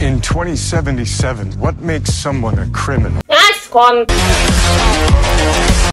In 2077, what makes someone a criminal? Nice con.